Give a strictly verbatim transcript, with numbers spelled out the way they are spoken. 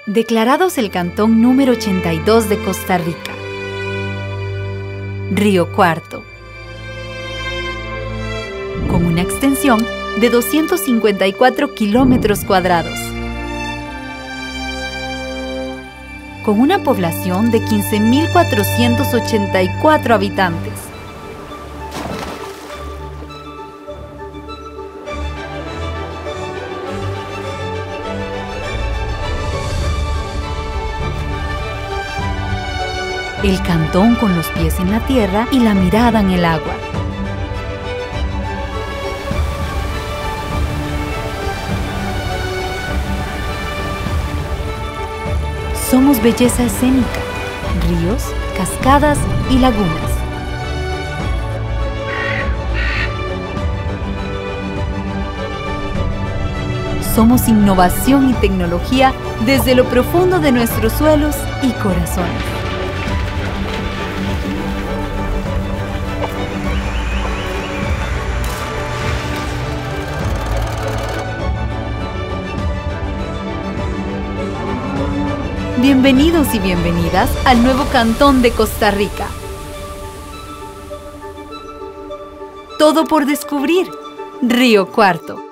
Declarados el cantón número ochenta y dos de Costa Rica. Río Cuarto. Con una extensión de doscientos cincuenta y cuatro kilómetros cuadrados. Con una población de quince mil cuatrocientos ochenta y cuatro habitantes. El cantón con los pies en la tierra y la mirada en el agua. Somos belleza escénica, ríos, cascadas y lagunas. Somos innovación y tecnología desde lo profundo de nuestros suelos y corazones. Bienvenidos y bienvenidas al nuevo cantón de Costa Rica. Todo por descubrir. Río Cuarto.